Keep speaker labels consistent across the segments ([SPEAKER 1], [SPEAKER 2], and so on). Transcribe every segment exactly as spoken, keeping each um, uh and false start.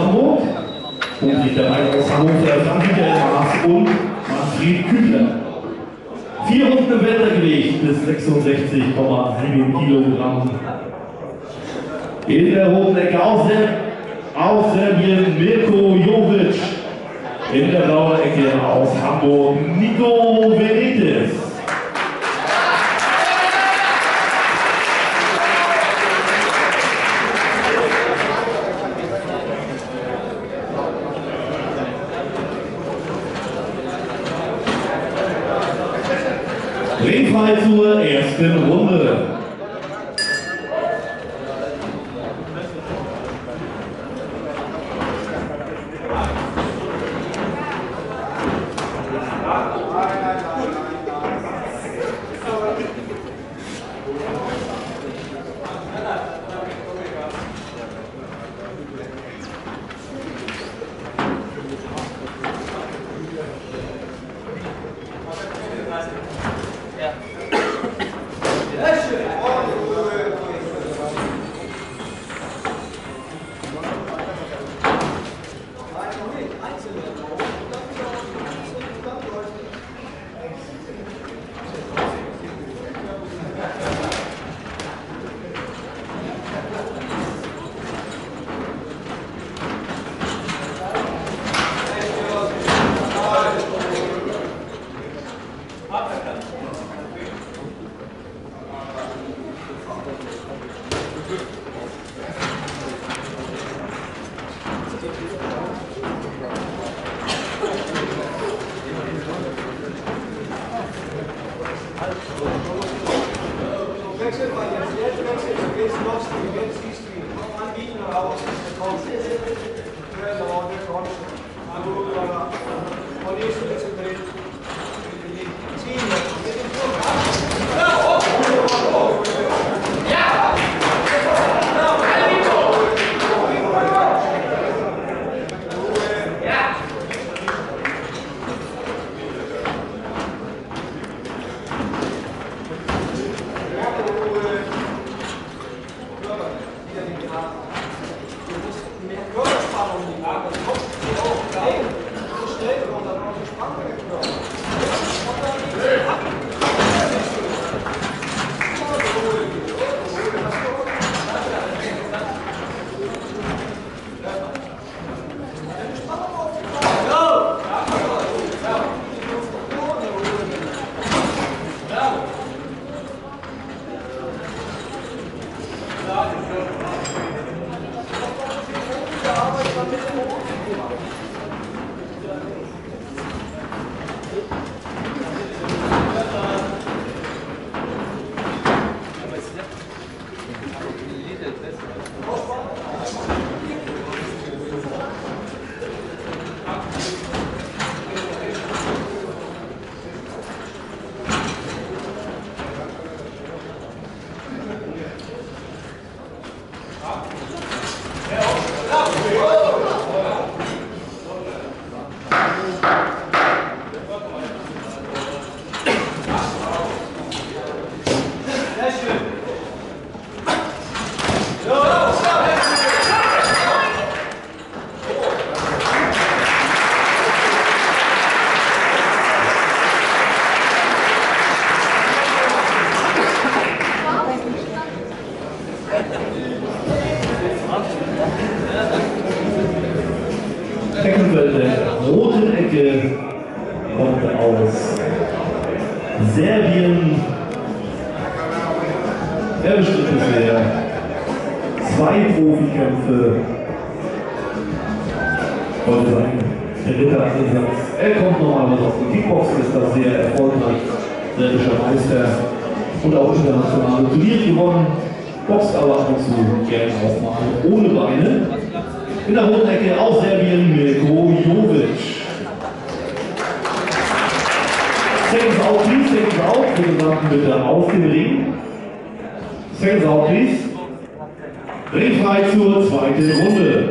[SPEAKER 1] Hamburg. Und nicht dabei aus Hannover, Frank-Michael Maas und Manfred Küchler. Vier Runden im Weltergewicht bis sechsundsechzig Komma sieben Kilogramm. In der roten Ecke aus, aus Serbien Mirko Jovic. In der blauen Ecke aus Hamburg Nico Benitez. Ringfrei zur ersten Runde. Rote Ecke kommt aus Serbien. Er bestritt bisher zwei Profikämpfe. Heute sein dritter Einsatz. Er kommt normalerweise aus dem Kickboxen, ist da sehr erfolgreich, serbischer Meister und auch internationale Turniere gewonnen. Boxt aber ab und zu gerne auch mal ohne Beine. In der roten Ecke aus Serbien Mirko Jovic. Seconds out, please, seconds out. Bitte sagen bitte auf den Ring. Seconds out, please. Ringfrei zur zweiten Runde.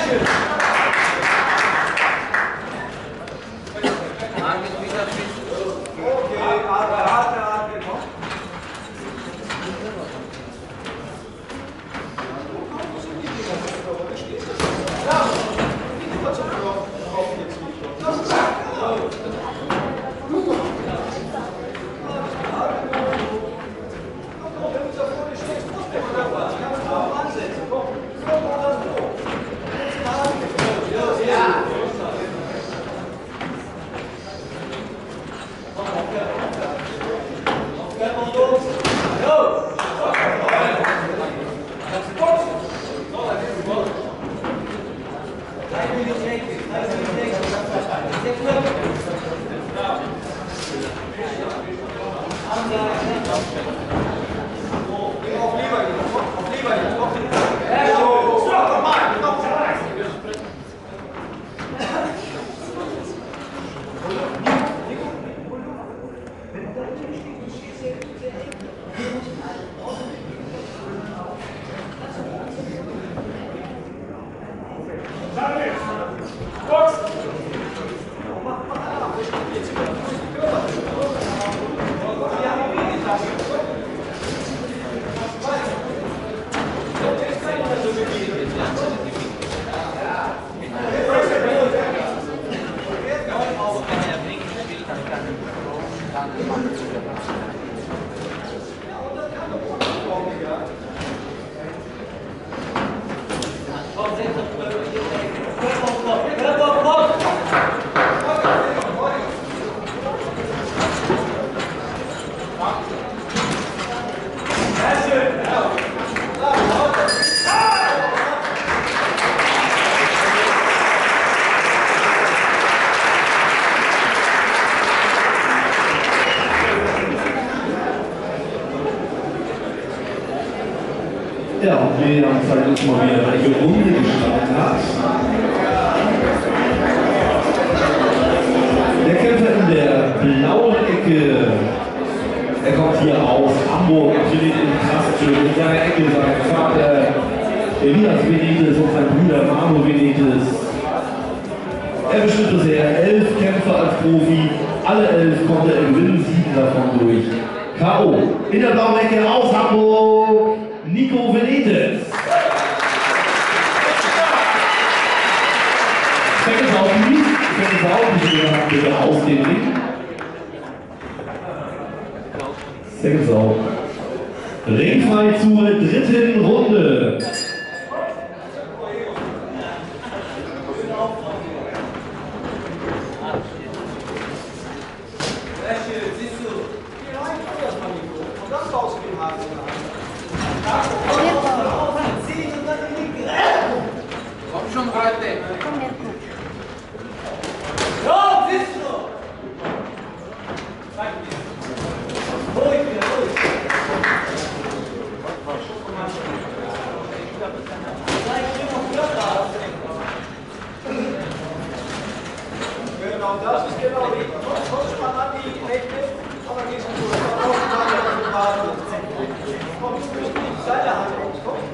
[SPEAKER 1] Ja, und wir haben es halt jetzt mal wieder eine Runde gestartet hat. Der Kämpfer in der blauen Ecke, er kommt hier aus Hamburg, trainiert in Krastel, in seiner Ecke sein Vater Elias Benitez und sein Bruder Manu Benitez. Er bestritt bisher elf Kämpfer als Profi, alle elf konnte er gewinnen, sieben davon durch K O. In der blauen Ecke aus Hamburg, Nico Benitez. Second Out, please. Second Out, bitte aus dem Ring. Second Out. Ringfrei zur dritten Runde.
[SPEAKER 2] Komm schon, Leute!
[SPEAKER 3] Komm her, komm.
[SPEAKER 2] Ja, siehst du! Ruhig wieder, ruhig! Genau, das ist genau die. Sonst man an die Rechte, aber gehst du durch. Komm, du musst nicht seine Hand rauskommen.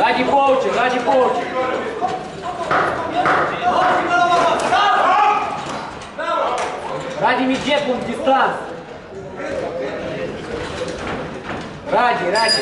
[SPEAKER 3] Ради получи, ради получи. Ради мидже пункт дистанс. Ради, ради.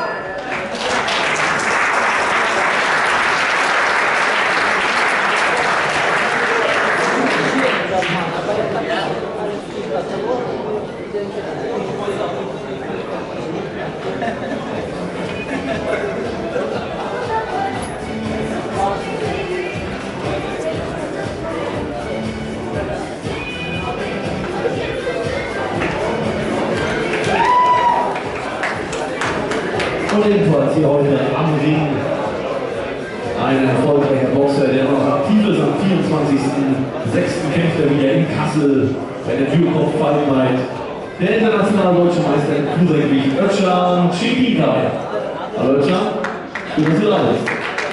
[SPEAKER 1] Und ebenfalls hier heute am Ring ein erfolgreicher Boxer, der noch aktiv ist. Am vierundzwanzigsten sechsten kämpft er wieder in Kassel bei der Türkopf Fight Night. Der internationale deutsche Meister im Cruisergewicht Özcan Çetinkaya. Hallo Özcan, schön, dass du da bist.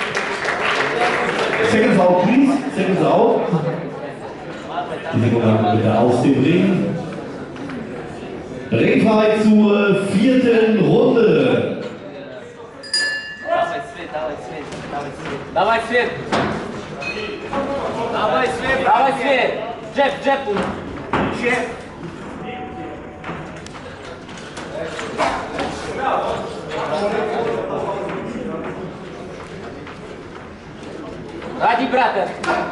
[SPEAKER 1] Seconds out, please. Seconds out. Die Sekunden wieder aus dem Ring. Ringfight zur vierten Runde.
[SPEAKER 3] Давай свет! Давай свет! Давай свет! Джеб, джеб! Джеб! Ради брата!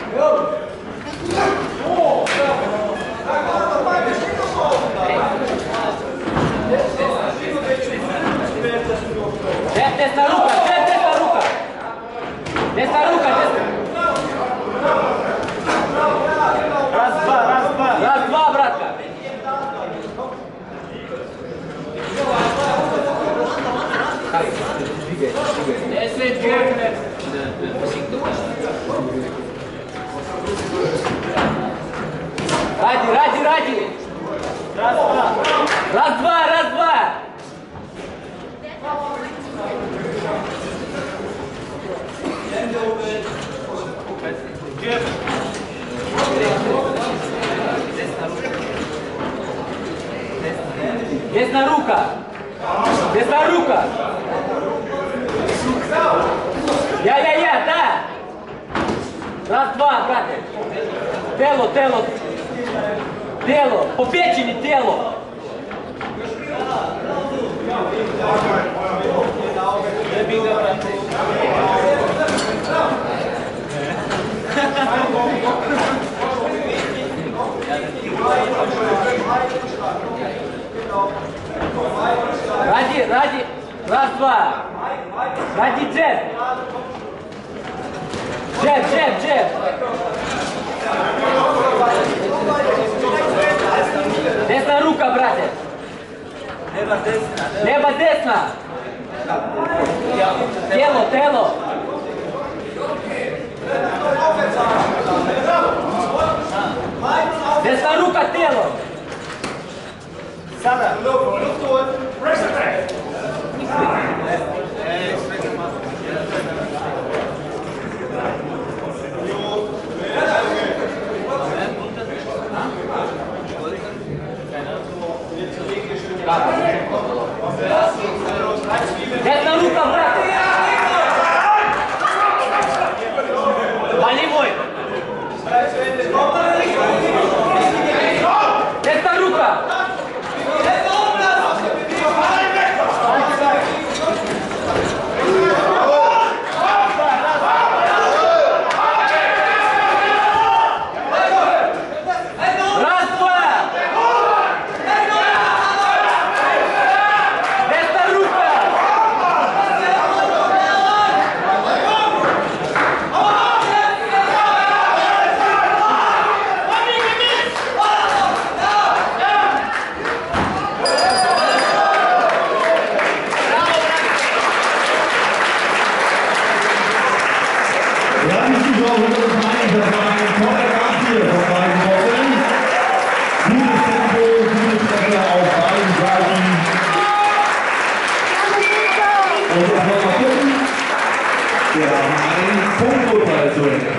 [SPEAKER 3] Джеб, тесна рука! Джеб, тесна рука! Тесна рука! Раз, два, раз, два! Раз, два, братка! Если джеб! Ради, ради, ради! Раз, два! Раз, два, раз, два! Desna ruka! Desna ruka! Ja, ja, ja, da! Раз, два, брате! Тело, тело! Тело! По печени тело! Ради, ради, раз, два. Ради джеб. Джеб, джеб, джеб. Десна рука, брате. Лева десна. Лева десна. Тело, тело. Десна рука, тело. Sada. Desna ruka, brate. Болевой. Desna ruka.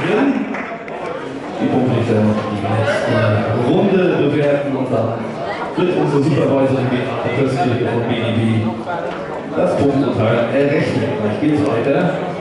[SPEAKER 3] Die Punkte die nächste Runde bewerten und dann
[SPEAKER 1] wird unsere Supervisorin Beate Köstliche von B N B das Punkturteil errechnen. Gleich geht's weiter.